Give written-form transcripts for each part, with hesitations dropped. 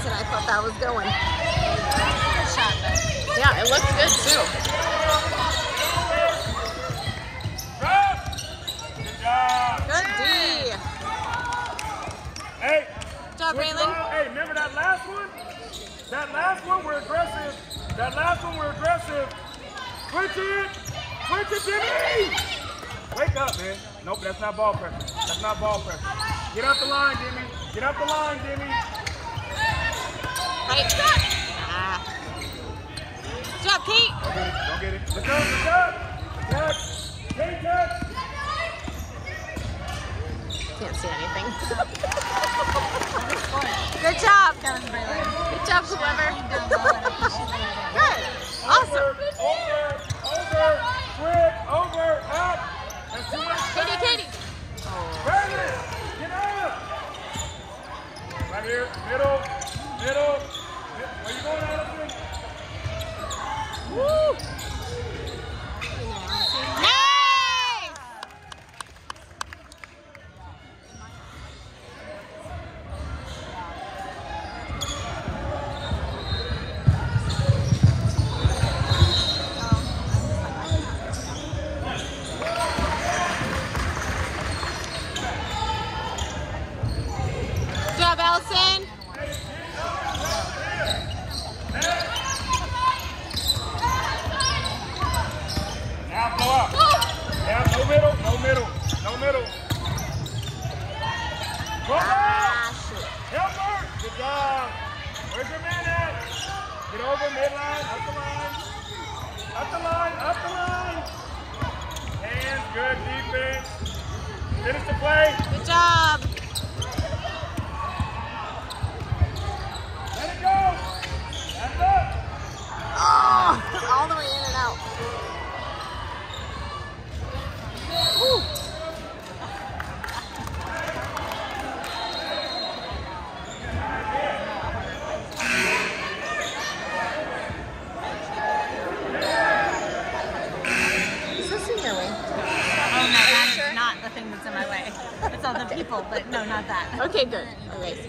direction I thought that was going. Good shot, though. Yeah, it looked good too. Good job. Good D. Hey. Good job, Raylan. Hey, remember that last one? That last one we're aggressive. That last one we're aggressive. Switch it. Switch it, Jimmy. Wake up, man. Nope, that's not ball pressure. That's not ball pressure. Get up the line, Jimmy. Get up the line, Jimmy. Right. Ah. Good job, Kate. Don't get it. Look up, look up. Touch. Kate, touch. Can't see anything. Good job. Good job, whoever. Good. Awesome. Over, quick, over, up. That's too much. Katie. Brandon, get up. Right here, middle. Where you going, Allison? Woo. Nice. Good job, Allison. Now blow up. Now no middle. Go up. Shoot. Help her. Good job. Where's your man at? Get over midline, up the line. Hands, good defense. Finish the play. Good job. Let it go. That's up. Oh, all the way in and out. Woo. Is this in your way? Oh, no, that is not the thing that's in my way. It's all the people, but no, not that. Okay, good. All right.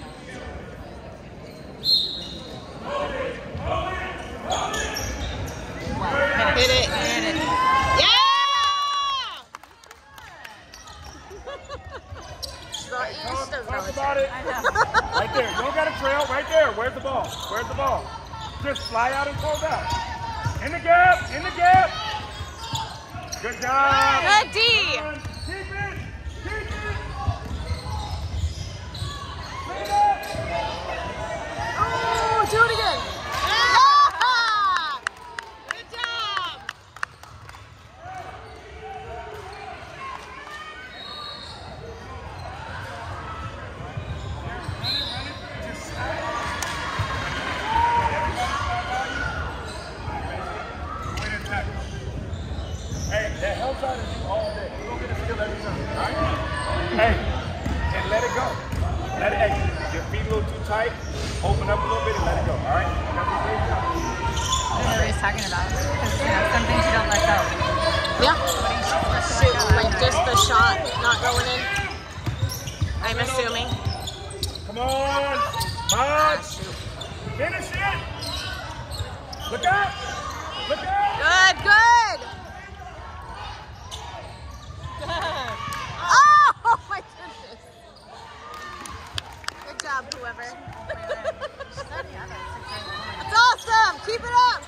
Hit it. Yeah! She's all ears, she doesn't know Talk what's about it. I know. Right there. You don't got a trail. Right there. Where's the ball? Just fly out and close out. In the gap. Good job. Good D. Keep it. Clean up. Oh, do it again. Yeah! Good job. Hey, that helps out of you all day. You're going to get a skill every time, all right? Hey, and let it go. Let it exit. Your feet a little too tight. Open up a little bit and let it go, all right? That's a great job. I know what he's talking about. Because, some things you don't let go. Yeah. Shoot, like just the shot not going in. I'm assuming. Come on. March. Finish it. Look out. Good. Oh my goodness. Good job, whoever. That's awesome. Keep it up.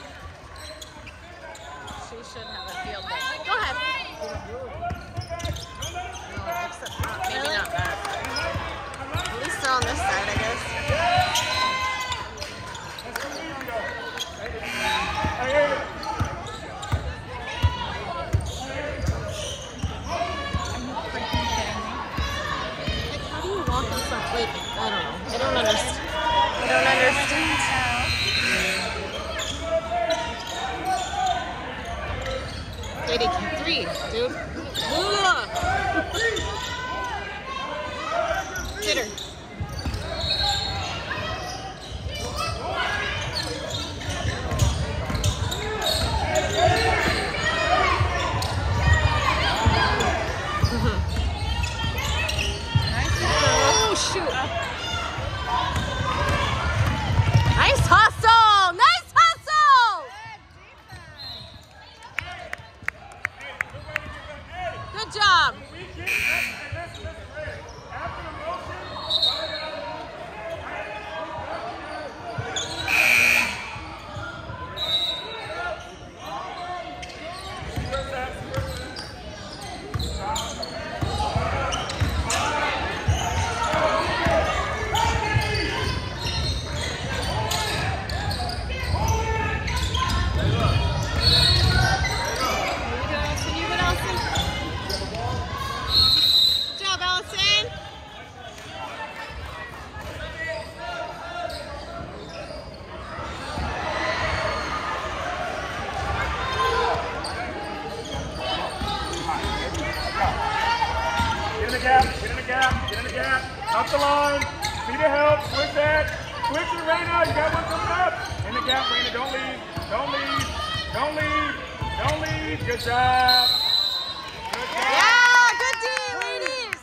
She should have a field day. Go ahead. No, except maybe not that. At least they're on this side, I guess. How do you walk in front? Wait, I don't know. I don't understand. gap. Up the line. See the help. Switch that. Switch it, Raina. You got one coming up. In the gap, Raina. Don't leave. Don't leave. Don't leave. Don't leave. Good job. Good job. Yeah, good team, ladies.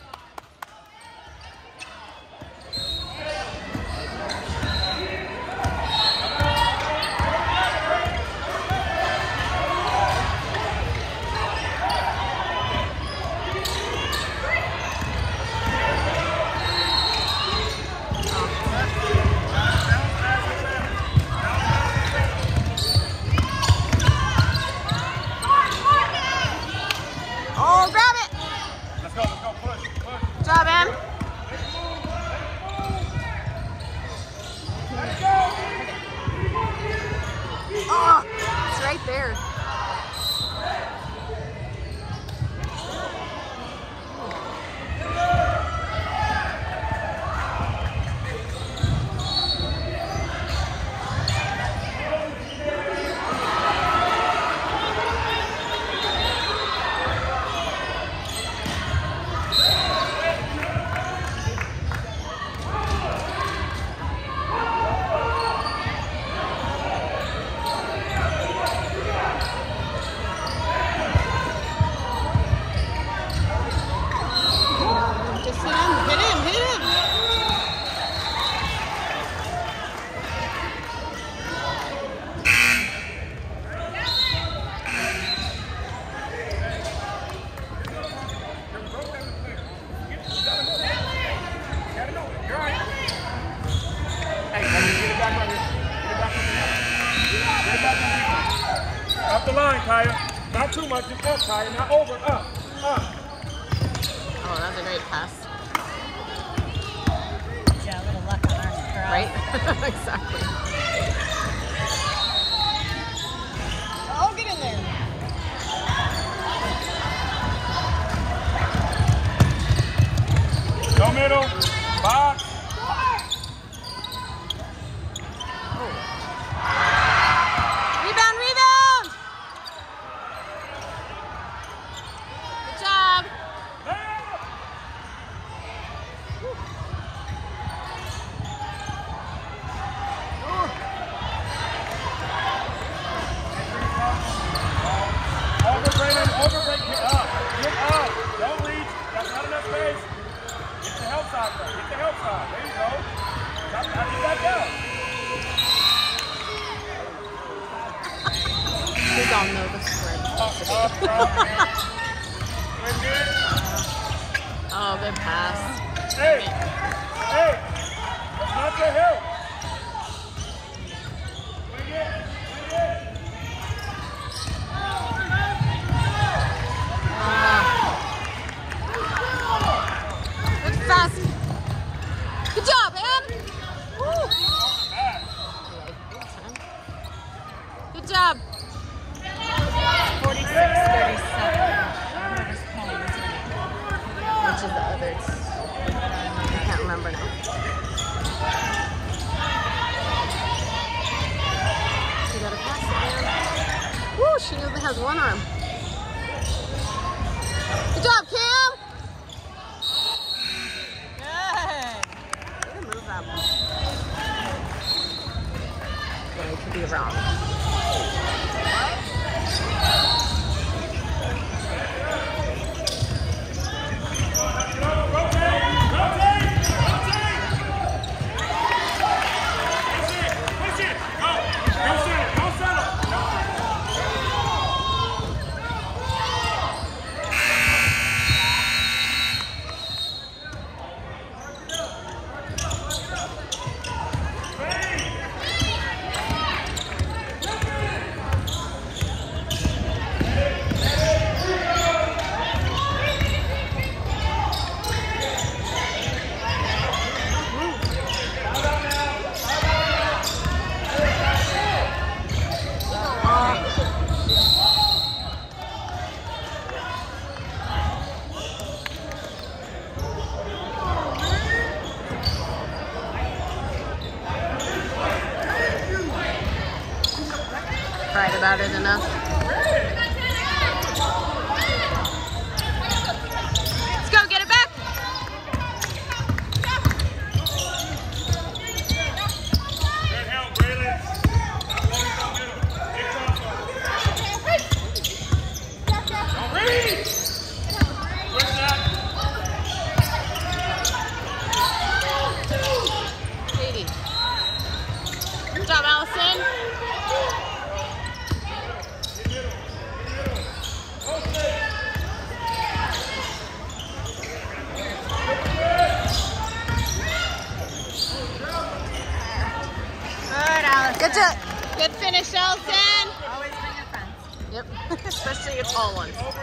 Oh, grab it. Let's go, push, push. Good job, Em. Oh, it's right there. Just hit him, hit him, hit him. Up the line, Kaya. Not too much, just up, Kaya. Not over, up, up. Oh, that was a great pass. Yeah, a little luck on our girl. Right? Exactly. Oh, get in there. Go middle. Box. Rebound, rebound! Good job. Overbreak, overbreak, get up. Get up. Don't reach. That's not enough space. Get the help side, though. Get the help side. There you go. Now get back down. We all know the spread. Oh, good pass. Hey, hey, that's not your help. Swing it, swing it. Good fast. Good job, Em. Woo. Good job. 46-37. Whoever's playing is winning. Which is the others? I can't remember now. She got a pass it, man. Woo, she only has one arm. Good job, Cam. Good. Way to move that ball. But I could be wrong. Cried about it enough. Let's go, get it back. job, Allison. Good, Allison. Good job. Good finish, Allison. Always bring your friends. Yep. Especially if tall ones. Yeah.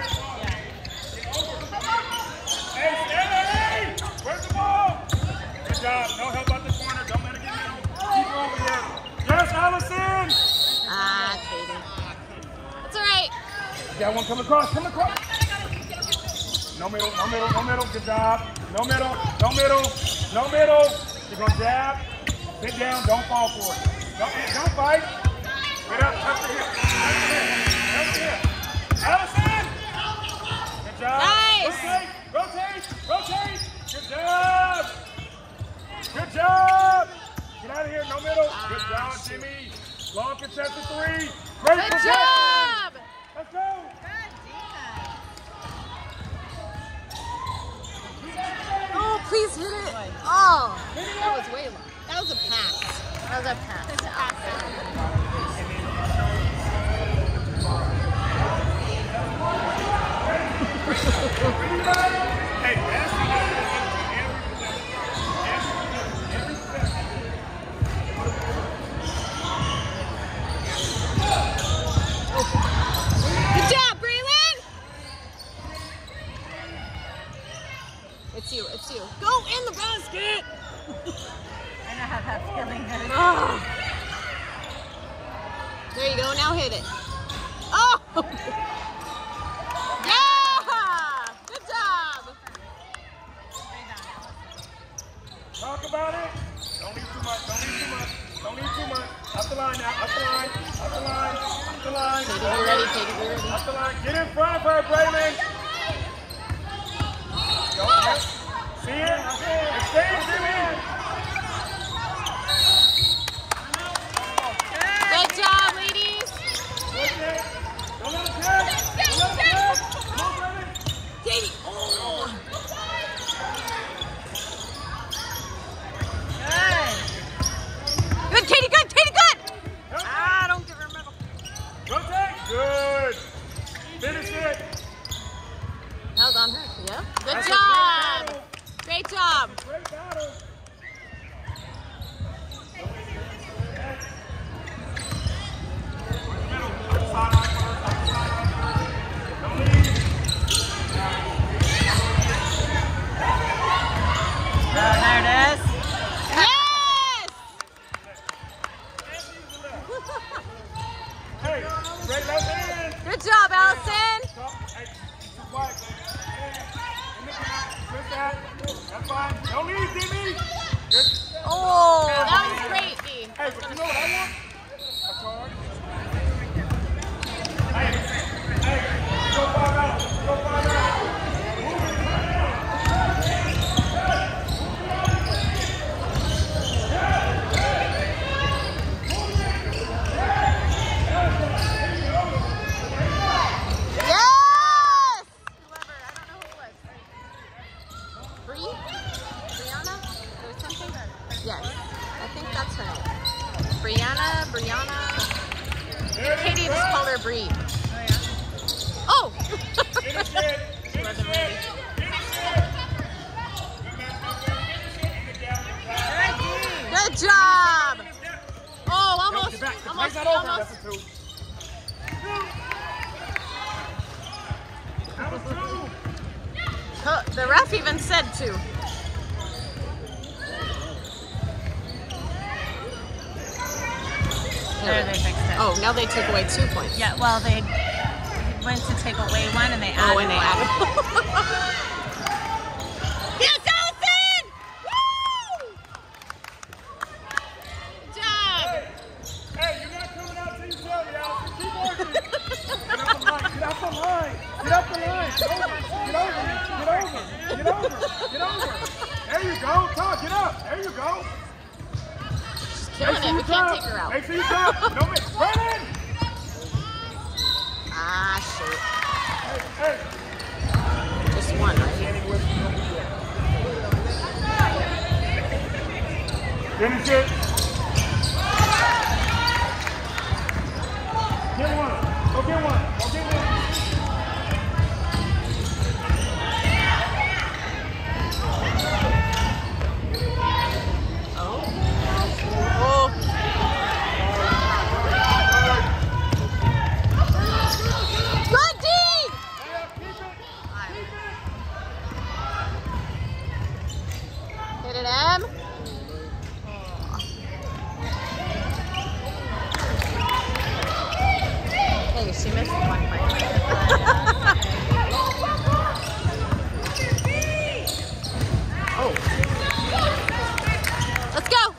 Hey, Stanley! Where's the ball? Good job. No help out the corner. Don't let it get middle. Keep it over here. Yes, Allison! Ah, Katie. That's all right. Got one coming across. Come across. No middle, no middle, no middle. Good job. No middle, no middle, no middle. You're going to jab. Sit down. Don't fall for it. Don't fight. Get up. Touch the hip. Touch the hip. Allison! Good job. Nice. Rotate. Rotate. Good job. Good job. Get out of here. No middle. Good job, Jimmy. Long contested 3. Great Good possession. job. Let's go. Good defense. Oh, please hit it. Oh, that was way long. That was a pass. That was a pass. It's an pass. Hey, that's Good job, Braylon. It's you. It's you. Go in the basket. I know how that feeling is. Oh. There you go. Now hit it. Oh. Yeah. Good job. talk about it. Don't need too much. Don't need too much. Don't need too much. Up the line now. Up the line. Up the line. Up the line. Katie, be ready. Katie, be ready. Up the line. Get in front of her, Braylon. Don't see it. Stay, Jimmy. Good job, ladies. Don't let it get. Don't let it get. Come on, Braylon. Katie. Oh. Good, Katie, good, Katie, good! Ah, don't give her a medal. Rotate. Good. Finish it. That was on her, yeah? Good That's a job! great Great job! Great battle. There it is. Yes! Hey, great left hand. Good job, Allison! Hey, too quiet. Good that. That's fine. Don't leave, Jimmy. Good. Oh, that was great, D. Hey, but you know what I want? A card. Hey, go 5 out. Go 5 out. Yes! Whoever, I don't know who it was. Bree? Brianna? Or something? Yes. I think that's her name. Brianna. Katie just called her Bree. Oh! Finish it. She wasn't ready. Good job! Oh, almost. Get back. The Almost. play's not over. Almost. That's a 2. That was 2. The ref even said 2. There, they fixed it. Oh, now they took away 2 points. Yeah, well, they went to take away one and they added Oh, and they one. added. Yes, Allison! Woo! Good job! Hey, you're not coming out till you tell me, Allison. Keep working. Get off the line. Get off the line. Get off the line. Get over. Get over. Get over. Get over. Get over. There you go. Come on, get up. There you go. Killing it. We can't take her out. Make sure you come. No, Brandon. Ah, shoot. Hey. Just one, right? Finish it. Get one. Go get one. Go get one. She missed one point. Oh. Let's go.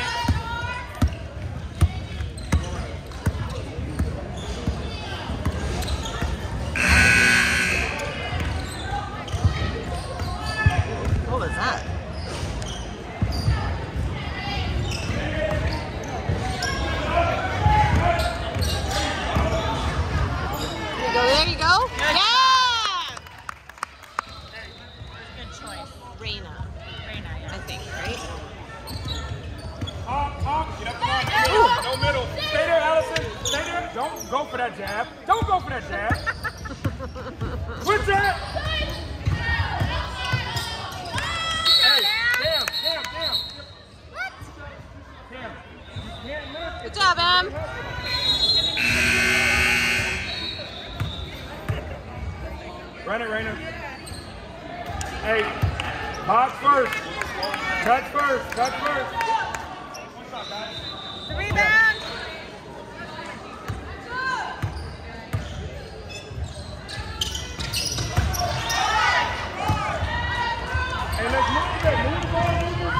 What was that? There you go. Yeah! Good choice. Reina, Yeah. I think, right? Get up the line. No middle. Stay there, Allison. Stay there. Don't go for that jab. Don't go for that jab. Quit that. Hey, damn. What? Damn. You can't lift. Good job, Em. Run it, Raina. Hey, box first. Touch first. The rebound. Hey, let's move it. Move the ball.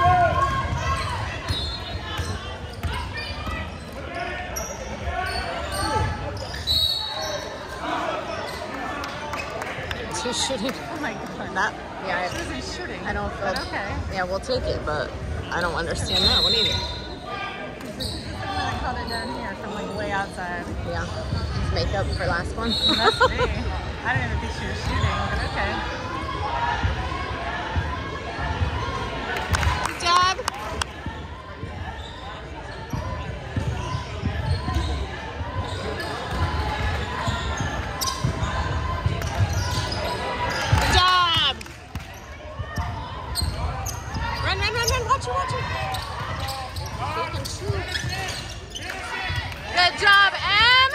She's shooting. Oh my god. That, yeah. She wasn't shooting. I don't feel. But okay. Yeah, we'll take it, but I don't understand that. What do you do? I caught it down here from like way outside. Yeah. Just make up for last one. Must be. I don't even think she was shooting, but okay. Good job. Good job. Run. Watch it. You can shoot. Good job, Em.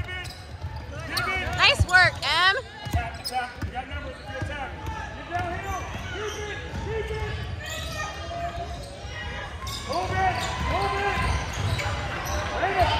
Nice work, Em. Attack. You got numbers if you attack. Get downhill. Keep it. Move it. Raina.